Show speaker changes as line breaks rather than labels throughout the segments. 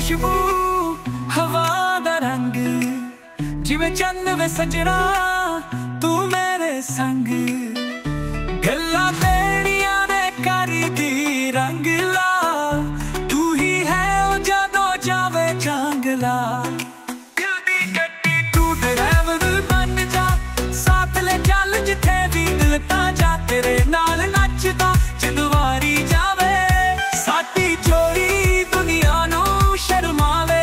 खुशबू हवा दा रंग, जिवें चंद वे सजना तू मेरे संग। गल्लां तेरियां ने करी दी रंग ला, तू ही है ओ जदों जावे जंगला। दिल दी गड्डी तू ड्राइवर बन जा, साथ ले चल जिथे भी दिल तां जा। तेरे नाल नचदा जिंदवारी जावे, साडी जोड़ी दुनिया नू शर्मावे।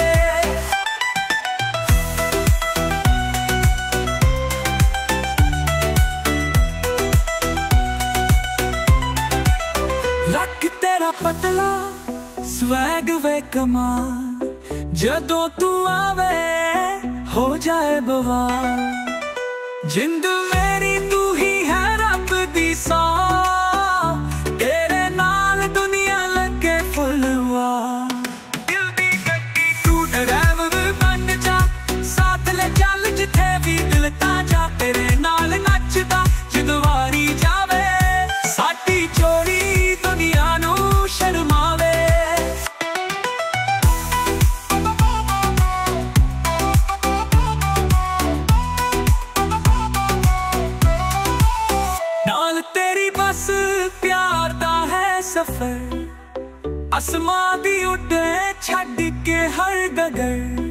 लक तेरा पतला स्वैग वे कमाल, जदों तू आवे हो जाए बवाल। जिंद मेरी तू ही है रब दी सौ, तेरे नाल दुनिया लगे फुलवा। दिल दी गड्डी तू ड्राइवर बन जा, साथ ले चल जिथे भी दिल तां जा। तेरे नाल नचदा जिंदवारी जावे, साडी जोड़ी दुनिया नू शर्मावे। नाल तेरी बस प्यार दा है सफर, आसमां दी उड़े छड्ड के हर डगर।